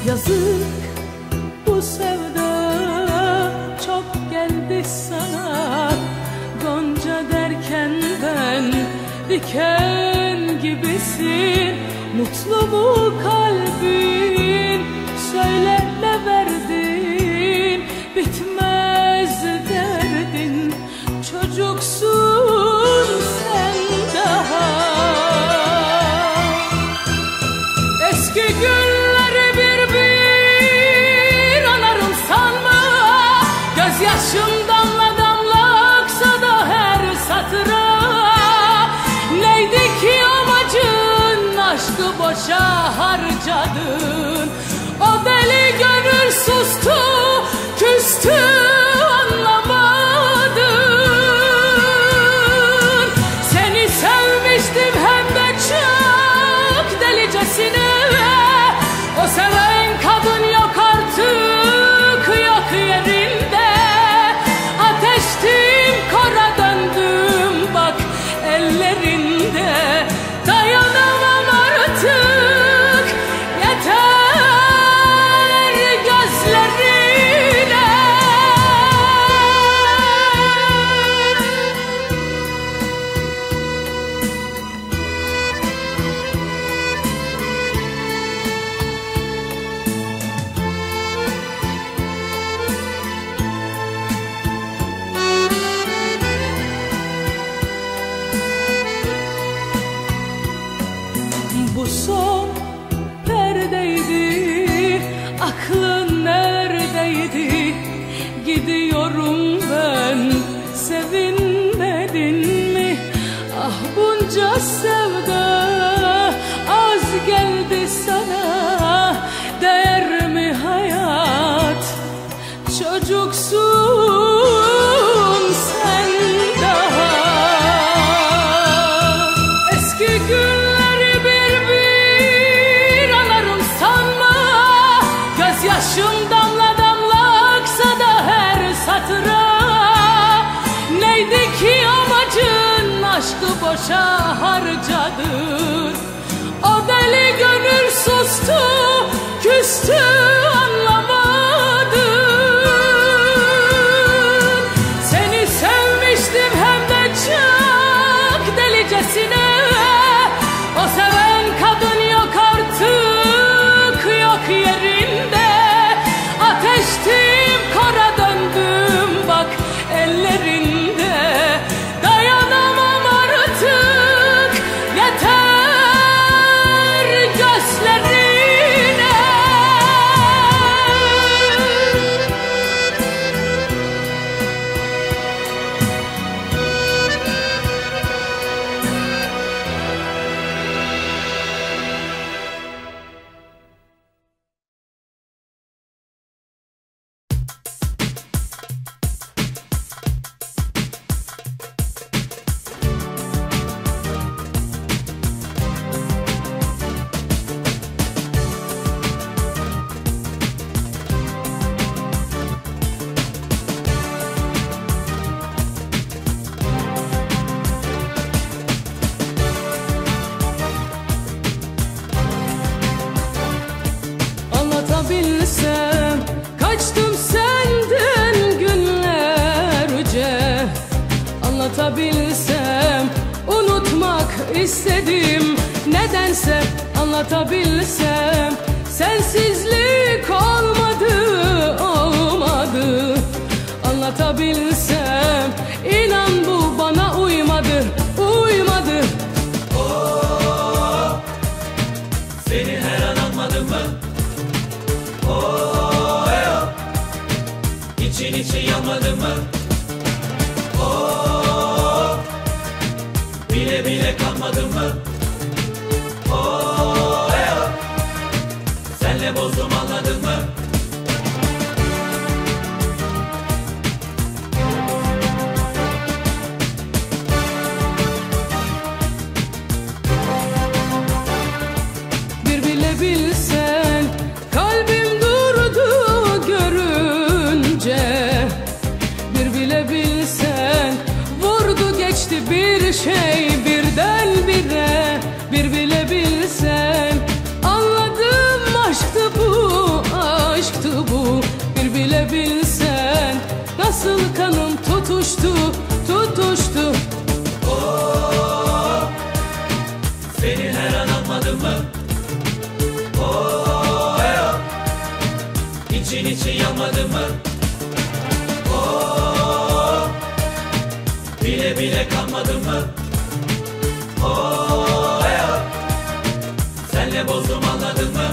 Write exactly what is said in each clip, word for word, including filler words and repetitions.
Yazık bu sevda çok geldi sana. Gonca derken ben diken gibisin. Mutlu mu kalbin? Söyle ne verdin? Bitmez derdin. Çocuksun sen daha. Eski günleri bir bir anarım sanma. Gözyaşım damla damla aksa da her satıra. Neydi ki amacın, aşkı boşa harcadın. O deli gönül sustu, küstü, anlamadın. Seni sevmiştim hem de çok delicesine. O seven kadın yok artık, yok yerinde. Ateştim, kora döndüm bak ellerinde. Dayanamam artık, yeter gözlerine. Bu son perdeydi, aklın neredeydi? Gidiyorum ben, sevinmedin mi? Ah bunca sevda az geldi sana. Değer mi hayat? Çocuksun sen daha. Eski günleri bir bir anarım sanma. Gözyaşım damla damla aksa da her satıra. Neydi ki amacın, aşkı boşa harcadın. O deli gönül sustu, küstü, anlamadın. Seni sevmiştim hem de çok delicesine. O seven kadın yok artık, yok yerinde. Ateştim, kora döndüm bak ellerinde. Dayanamam artık, yeter gözlerine. Anlatabilsem, kaçtım senden günlerce. Anlatabilsem, unutmak istedim nedense. Anlatabilsem, sensizlik olmadı, olmadı. Anlatabilsem, inan bu bana uymadı, uymadı. Oh, seni her an anmadım mı? Oh, yo. İçin için yanmadın mı? Oh, bile bile kanmadın mı? Oh, yo. Senle bozdum anladın mı? Bir bile bilsen, kalbim durdu görünce. Bir bile bilsen, vurdu geçti bir şey birdenbire. Bir bile bilsen, anladım aşktı bu İçin için yanmadın mı? Oh, bile bile kanmadın mı? Oh, hey, senle bozdum anladın mı?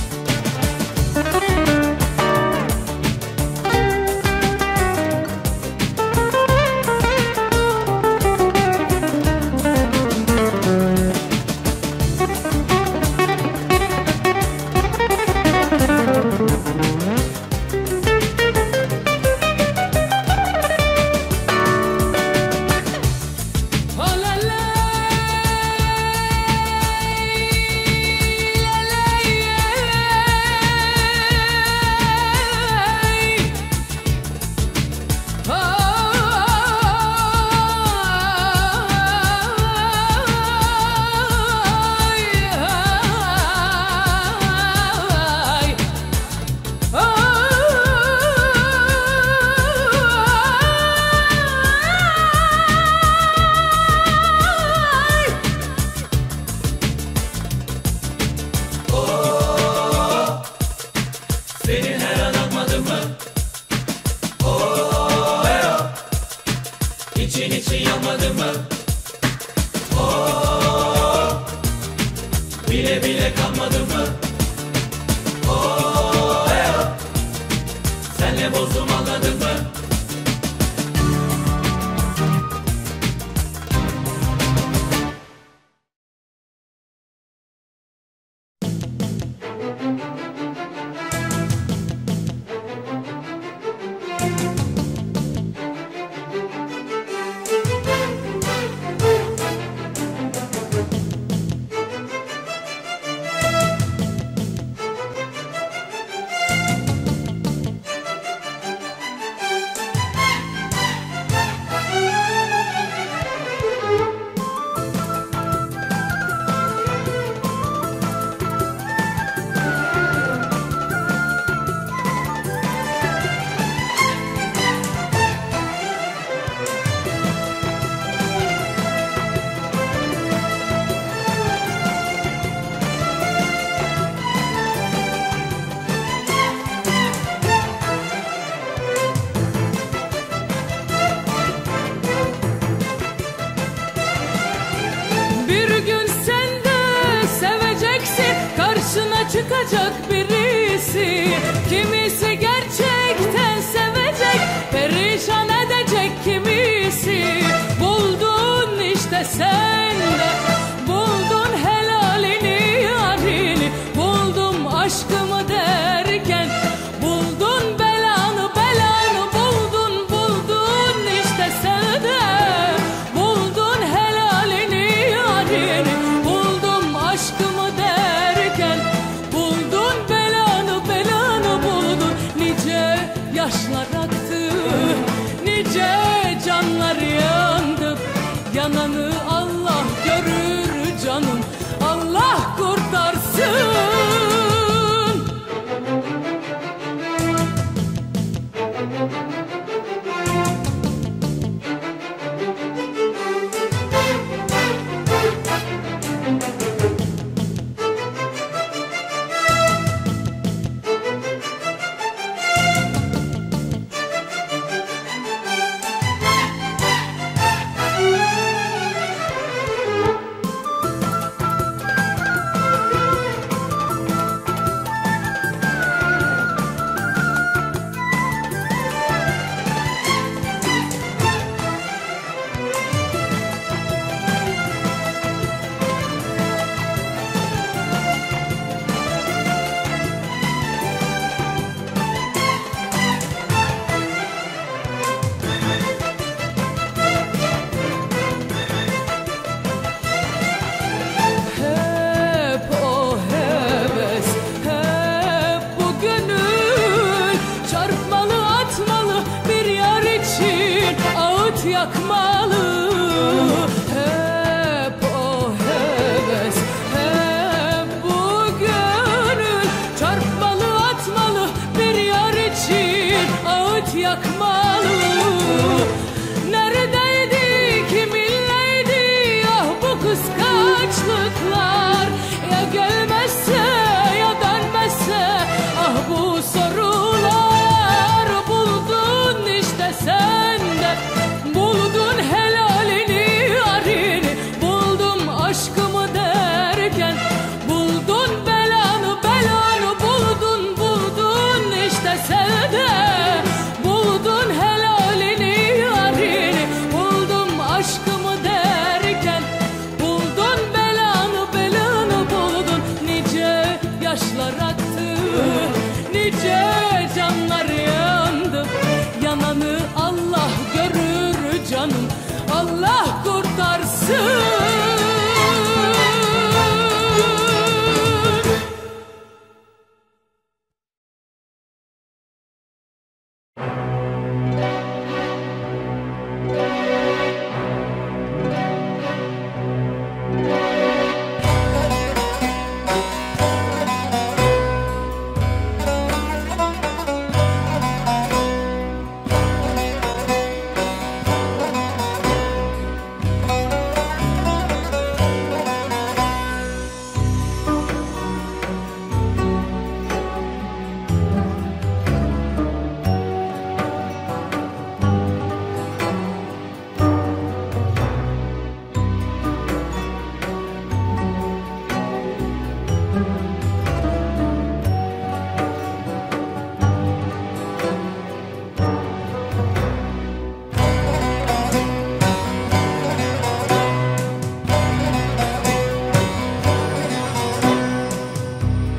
Senin her an anmadın mı? Oh, hey, İçin için yanmadın mı? Oh, bile bile kanmadın mı? Oh, hey, senle bozdum anladın mı? Çıkacak birisi, kimisi gerçekten sevecek, perişan edecek kimisi. Buldun işte sen de, buldun helalini yarini, buldum aşkımı derken, buldun belanı belanı, buldun buldun işte sen de, buldun helalini yarini, buldum aşkımı derken, buldun belanı belanı buldun. Nice yaşlar aktı, nice canlar yandı, yananı Allah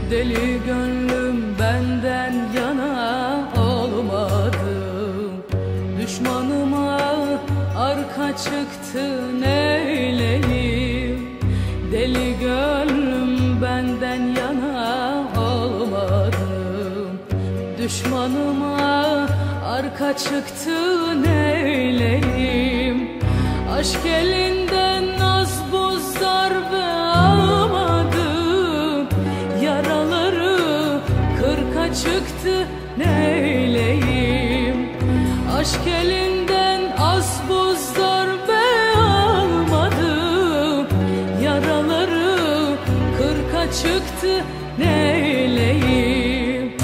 Deli gönlüm benden yana olmadı. Düşmanıma arka çıktı neyleyim. Deli gönlüm benden yana olmadı. Düşmanıma arka çıktı neyleyim. Aşk elinden az buz darbe almadım. Yaraları kırka çıktı neyleyim. Aşk elinden az buz darbe almadım. Yaraları kırka çıktı neyleyim.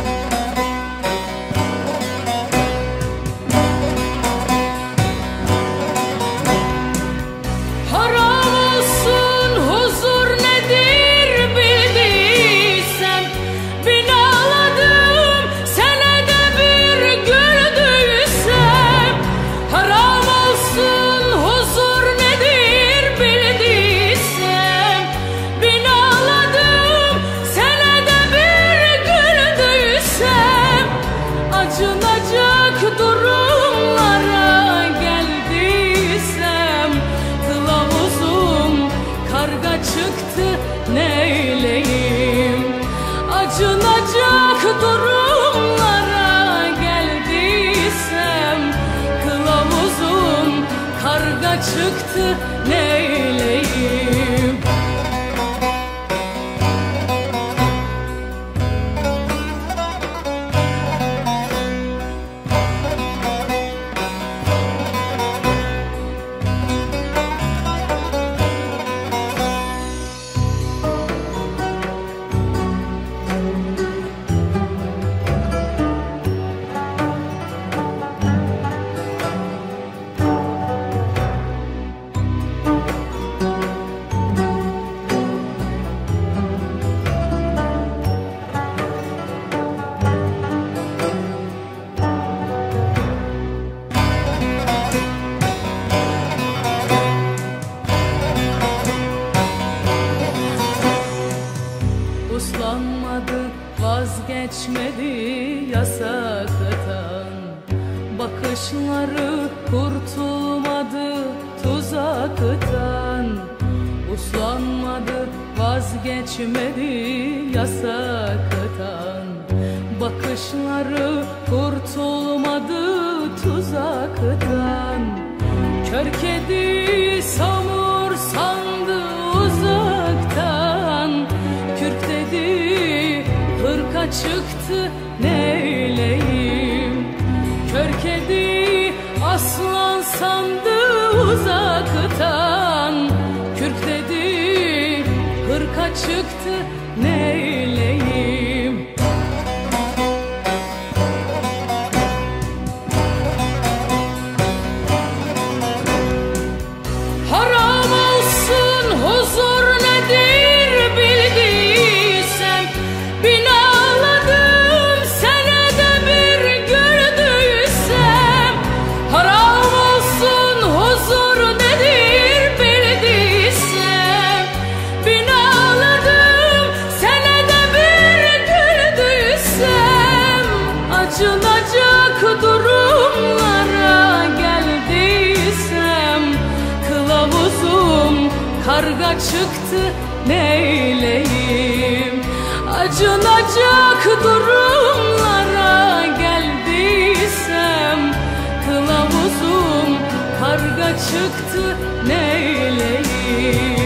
Acınacak durumlara geldiysem, kılavuzum karga çıktı neyleyim. Acınacak durumlara geldiysem, kılavuzum karga çıktı neyleyim. Uslanmadı, vazgeçmedi yasaktan. Bakışları kurtulmadı tuzaktan. Uslanmadı, vazgeçmedi yasaktan. Bakışları kurtulmadı tuzaktan. Kör kedi samur sandı uzaktan. Kürk dedi, hırka çıktı neyleyim. Kör kedi aslan sandı uzaktan. Kürk dedi, hırka çıktı neyleyim. Haram olsun huzur nedir bildiysem, bin ağladım senede bir gördüysem. Haram olsun huzur nedir bildiysem, bin ağladım senede bir gördüysem. Acınacak durumlara geldiysem, kılavuzum karga çıktı neyleyim. Acınacak durumlara geldiysem, kılavuzum karga çıktı neyleyim.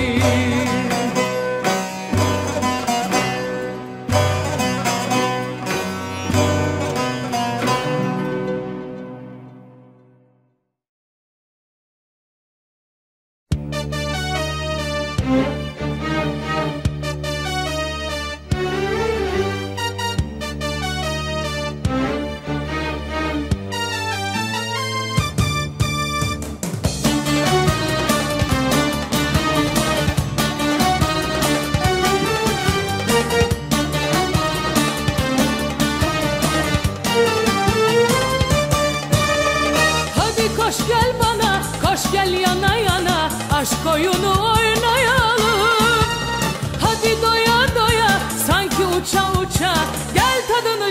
Aşk oyunu oynayalım. Hadi doya doya sanki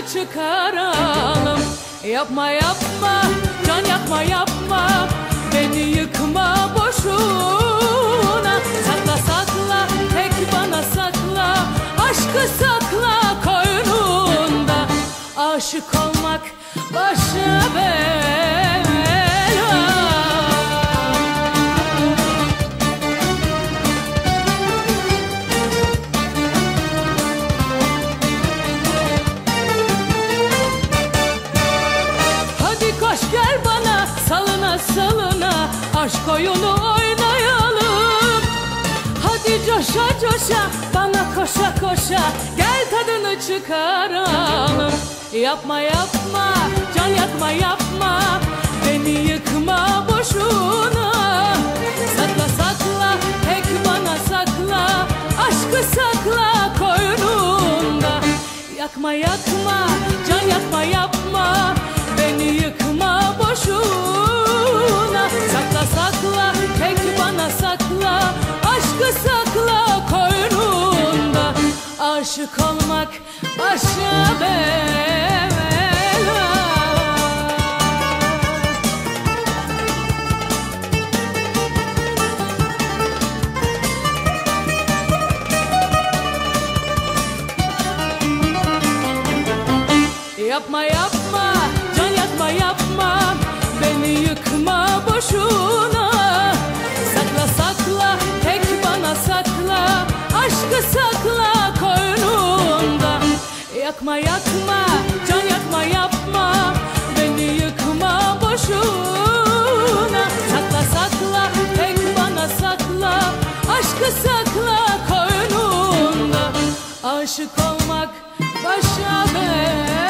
çıkaralım. Yapma yapma can yakma yapma, beni yıkma boşuna. Sakla sakla tek bana sakla, aşkı sakla koynunda. Aşık olmak başa bela. Hadi koş gel bana salına salına, aşk oyunu oynayalım. Hadi coşa coşa bana koşa koşa, gel tadını çıkaralım. Yapma yapma can yakma yapma, beni yıkma boşuna. Sakla sakla tek bana sakla, aşkı sakla koynunda. Yakma yakma can yakma yapma, beni yıkma boşuna. Sakla sakla tek bana sakla, aşkı sakla koynunda. Aşık olmak başa bela. Yapma yapma can yakma yapma, beni yıkma boşuna. Sakla sakla tek bana sakla, aşkı sakla koynunda. Yakma yakma can yakma yapma, beni yıkma boşuna. Sakla sakla tek bana sakla, aşkı sakla koynunda. Aşık olmak başa bela.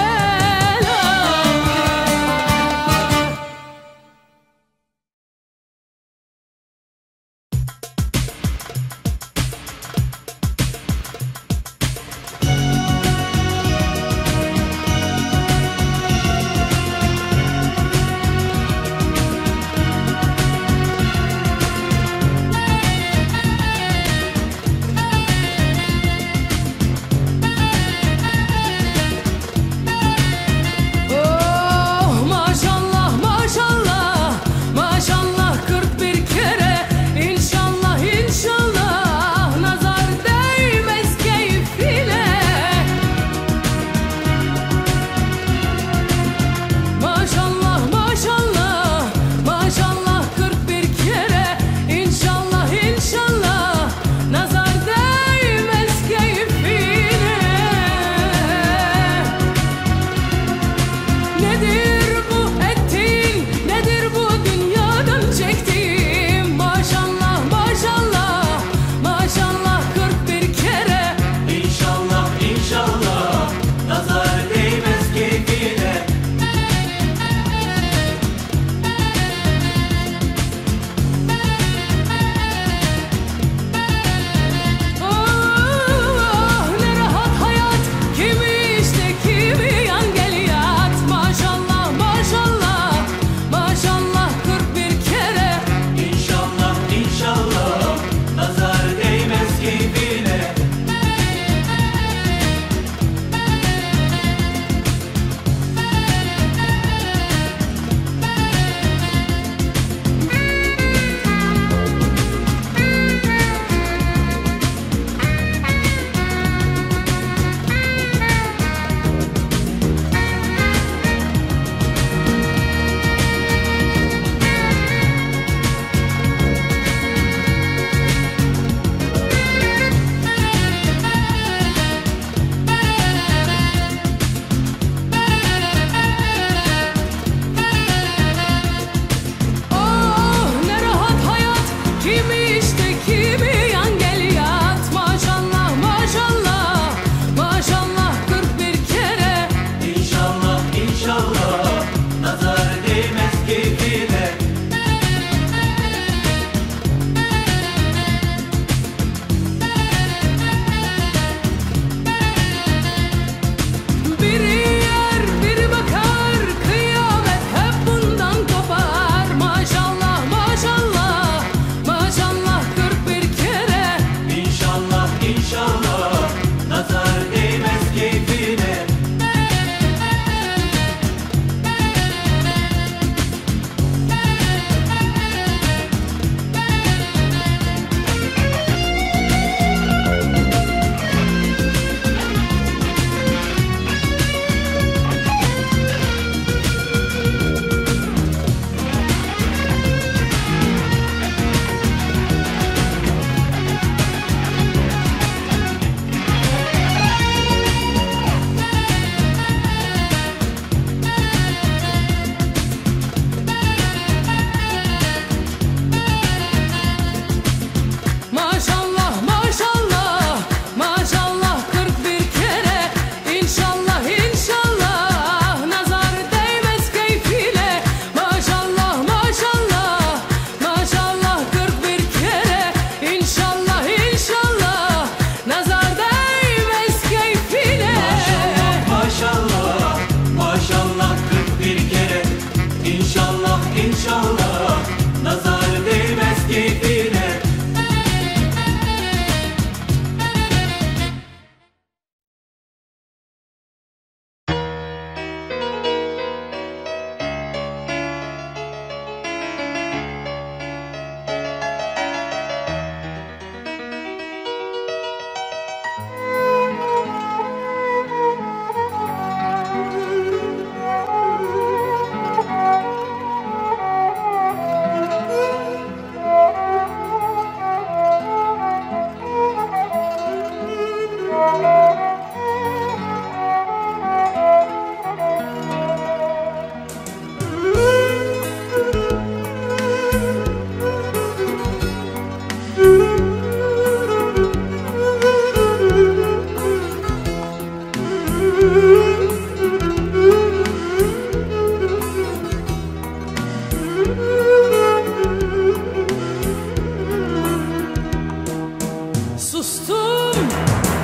Sustum,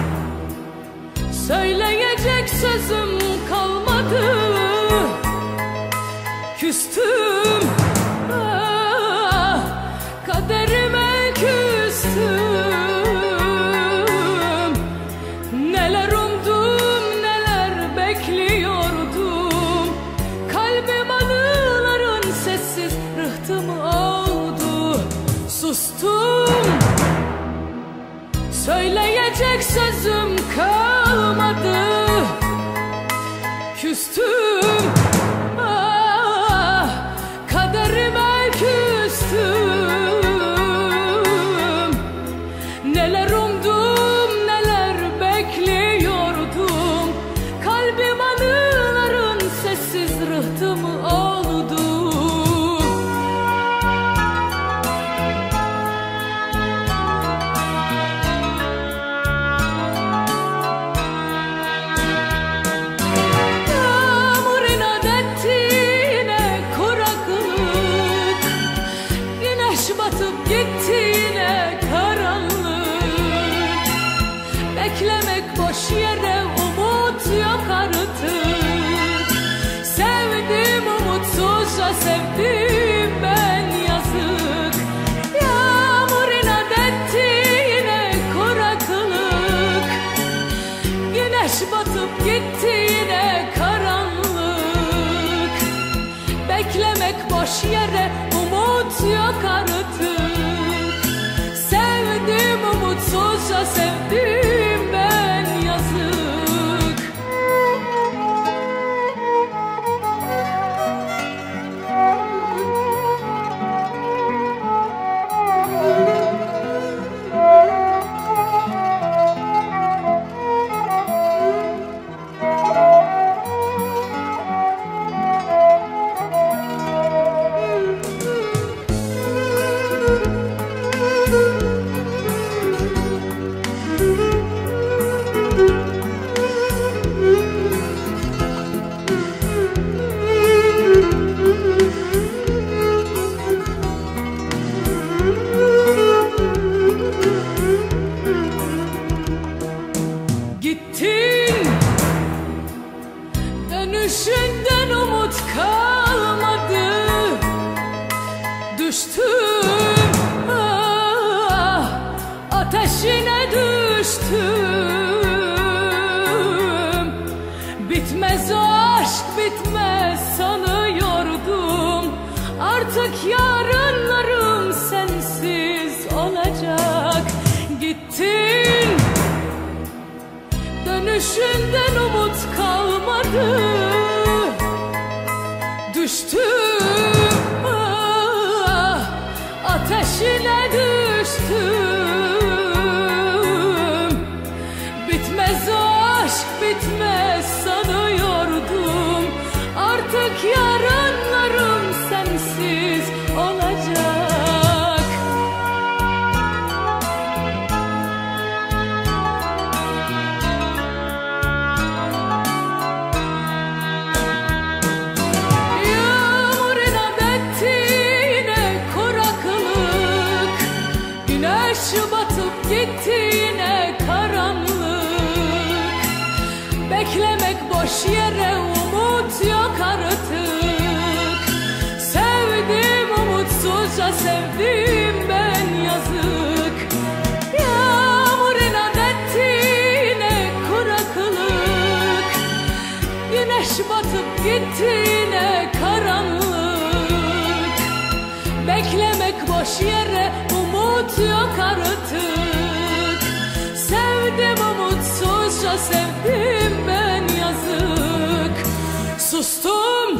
söyleyecek sözüm kalmadı. Küstüm, ah, kaderime küstüm. Neler umdum, neler bekliyordum. Kalbim anıların sessiz rıhtımı oldu. Sustum, söyleyecek sözüm kalmadı. Küstüm, ah, kaderime küstüm. Neler umdum, neler bekliyordum. Kalbim anıların sessiz rıhtımı oldu. Gittiğine karanlık, beklemek boş yere, umut yok artık. Sevdim umutsuzca, sevdim ben yazık. Yağmur inat etti yine kuraklık. Güneş batıp gitti yine karanlık, beklemek boş yere, umut yok artık. Sevdim umutsuzca, sevdim ben yazık. Gittin, dönüşünden umut kalmadı. Düştüm, ah, ateşine düştüm. Bitmez aşk, bitmez sanıyordum. Artık yarınlarım sensiz olacak. Gittin, dönüşünden umut kalmadı. Düştüm, ah, ateşine düştüm. Bitmez aşk, bitmez sanıyordum. Artık yarınlarım sensiz olacak. Yağmur inat etti yine kuraklık. Güneş batıp gitti yine karanlık. Beklemek boş yere, umut yok artık. Sevdim umutsuzca, sevdim ben yazık. Yağmur inat etti yine kuraklık. Güneş batıp gitti yine karanlık. Beklemek boş yere, umut yok artık. Sevdim umutsuzca, sevdim ben yazık. Sustum,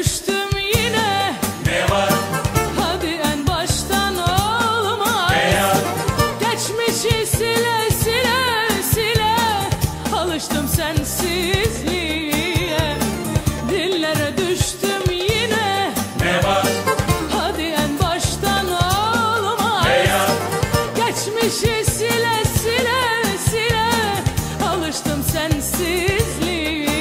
düştüm yine. Ne var? Hadi en baştan olmaz. Ne ya? Geçmişi sile sile sile. Alıştım sensizliğe. Dillere düştüm yine. Ne var? Hadi en baştan olmaz. Ne ya? Geçmişi sile sile sile. Alıştım sensizliğe.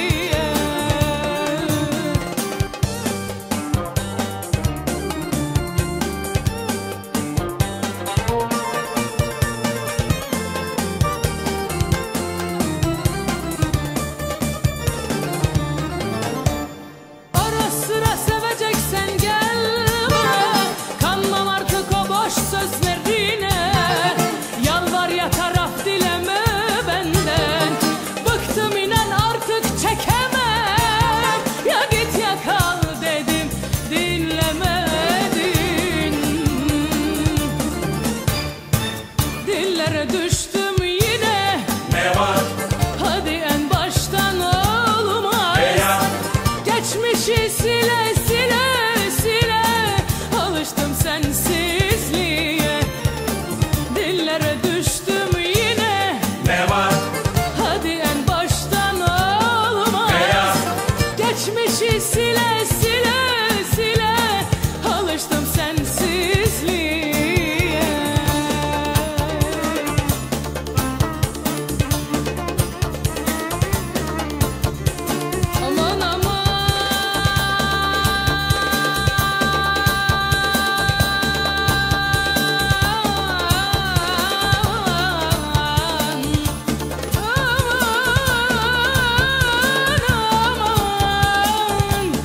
Ara sıra seveceksen gel bana. Kanmam artık o boş sözlerine. Yalvar yakaraf dileme benden. Bıktım inan artık çekemem. Ya git ya kal dedim dinlemedin. Dillere düştüm yine. Ne var? Hadi en baştan olmaz. Ne ya? Geçmişi sile sile sile. Alıştım sensizliğe. Dillere düştüm yine. Ne var? Hadi en baştan olmaz. Ne ya? Geçmişi sile sile sile. Alıştım sensizliğe. Aman aman. Aman aman.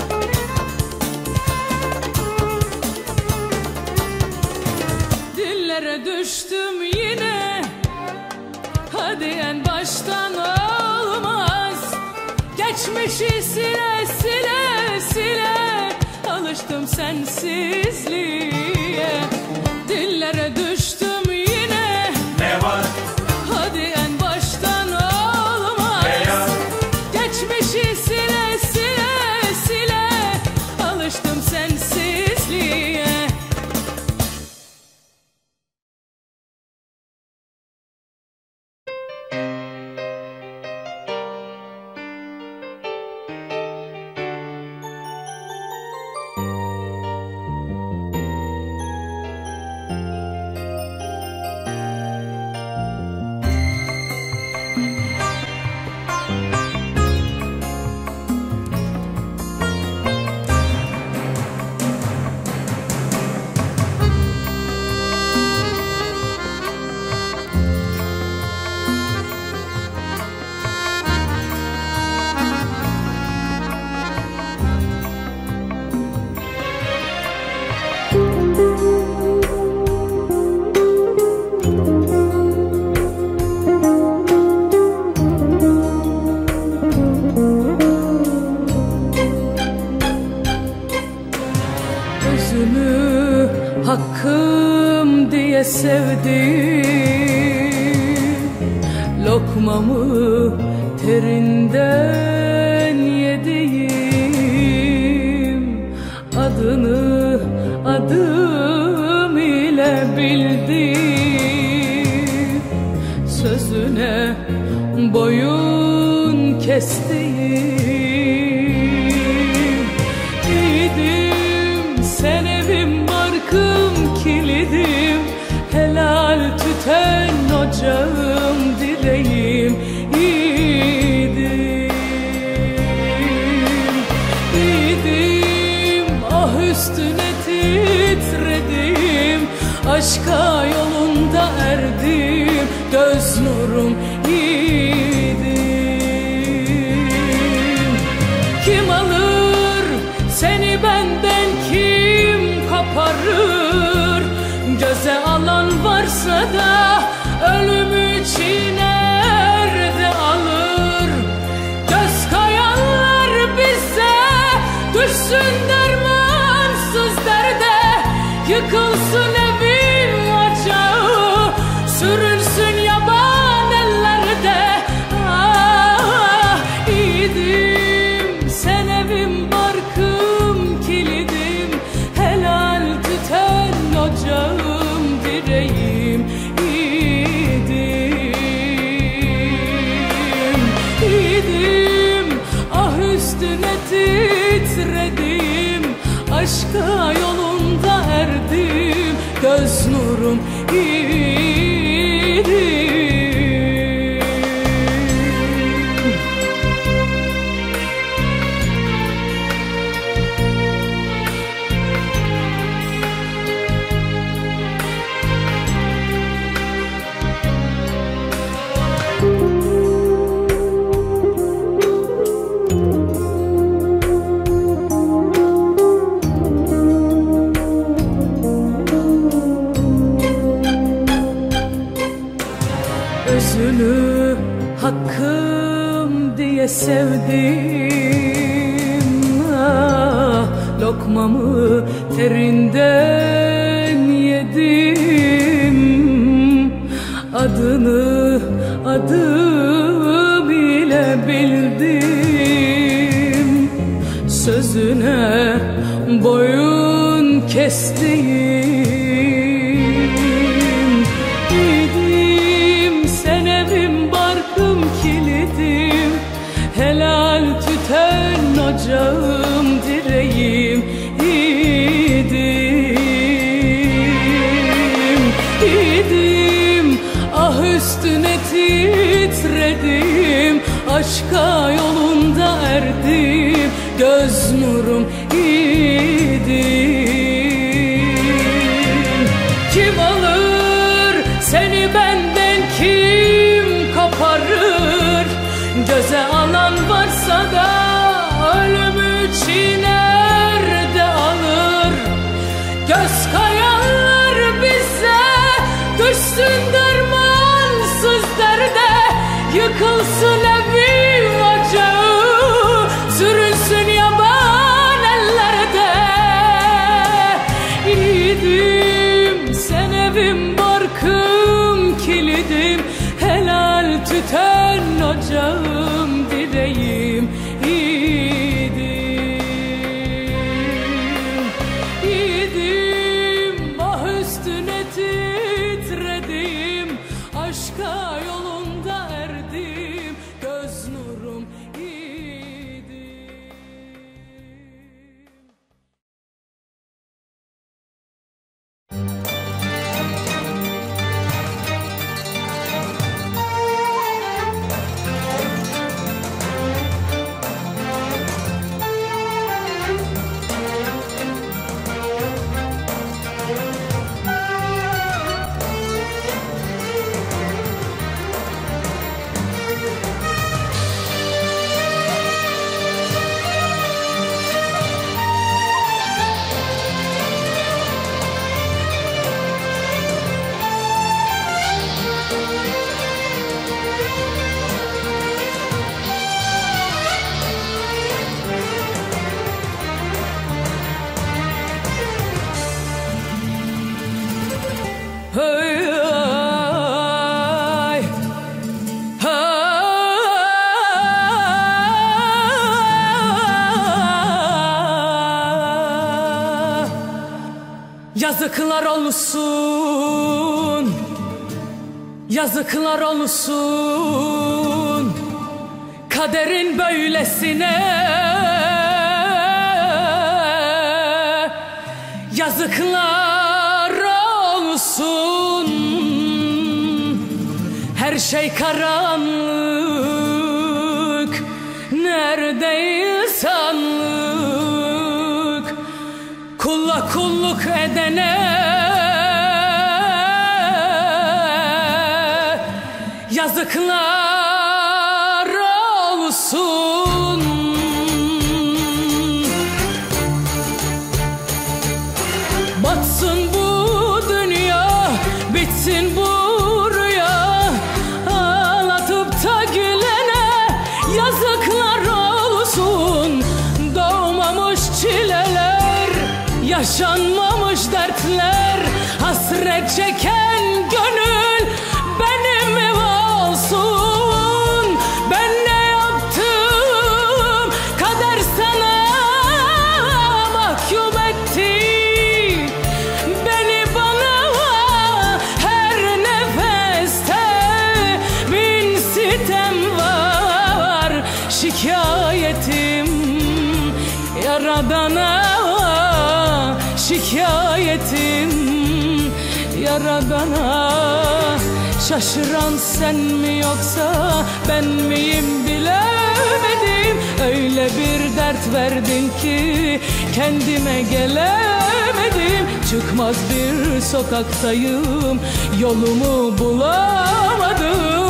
Dillere düştüm yine. Hadi en baştan olmaz. Geçmişi sile sile sile. Alıştım sensizliğe. Dillere düştüm yine. Ne var? Hadi en baştan olmaz. Ne ya? Geçmişi sile sile sile. Alıştım sensizliğe. Özümü hakkım diye sevdim. Lokmamı terinden yediğim. Adını adım ile bildim. Sözüne boyun kestiğim. İyiydim, sen evim barkım kilidim. Helal tüten ocağım direğim. İyiydim, iyiydim. Ah üstüne titredim. Aşka yolunda erdim. Göz nurum idim. Kim alır seni benden, kim koparır? Göze alan varsa da ölümü çiğner de alır. Göz kayanlar bize düşsün dermansız derde. Yıkılsın evin ocağı, sürünsün yaban ellerde. Ah, iyiydim, sen evim barkım aşka yolunda erdim, göz nurum idim. Özünü hakkım diye sevdim, ah, lokmamı terinden yedim. Adını adı bile bildim, sözüne boyun kestiğim. Helal tüten ocağım, direğim idim, idim. Ah üstüne titredim, aşka yolunda erdim, göz nurum idim. Kim alır seni benden, kim koparır? Göze alan varsa da ölümü çiğner de alır. Göz kayanlar bize düşsün dermansız derde, yıkılsın evi ocağı, sürünsün yaban ellerde. İdim sen evim barkım kilidim, helal tüten ocağım, direğim idim, idim. Ah üstüne titredim, aşka yolunda erdim, göz nurum idim. Yazıklar olsun, yazıklar olsun kaderin böylesine. Yazıklar olsun, her şey karanlık, nerede insanlık? Kulla kulluk edene yazıklar olsun. Batsın bu dünya, bitsin bu rüya, ağlatıp da gülene yazıklar olsun. Doğmamış çileler, yaşanmamış dertler, hasret çeken gönül benim mi olsun? Ben ne yaptım, kader sana mahkum etti beni bana. Her nefeste bin sitem var, şikayetim Yaradan'a. şikayetim Yaradana. Şaşıran sen mi yoksa ben miyim bilemedim. Öyle bir dert verdin ki kendime gelemedim. Çıkmaz bir sokaktayım, yolumu bulamadım.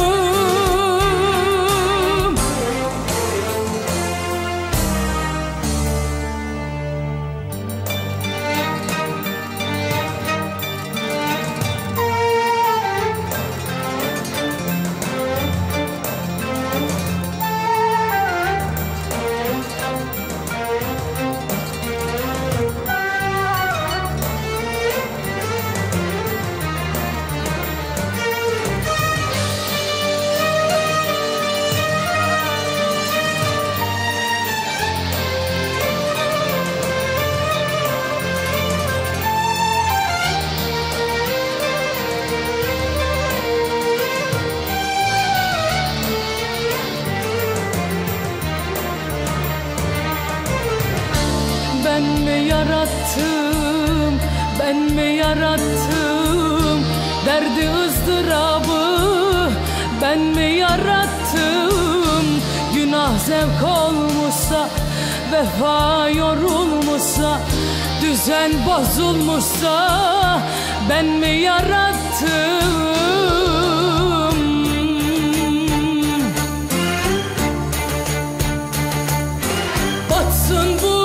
Ben mi yarattım, ben mi yarattım derdi ızdırabı, ben mi yarattım? Günah zevk olmuşsa, vefa yorulmuşsa, düzen bozulmuşsa ben mi yarattım? Batsın bu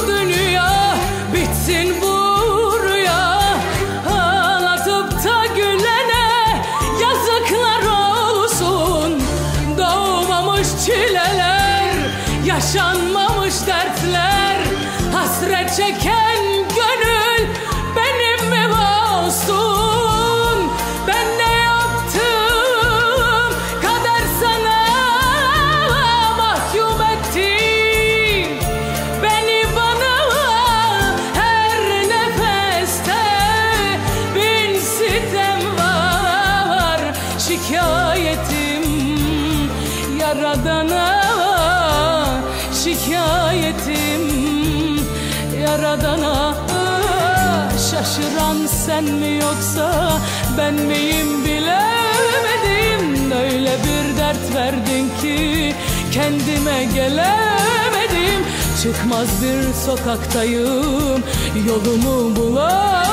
çileler, yaşanmamış dertler, hasret çeken gönül benim mi olsun? Ben ne yaptım, kader sana mahkum etti. Beni bana her nefeste bin sitem var. Şikayetim Yaradana, şikayetim Yaradana. Şaşıran sen mi yoksa ben miyim bilemedim. Öyle bir dert verdin ki kendime gelemedim. Çıkmaz bir sokaktayım, yolumu bulamadım.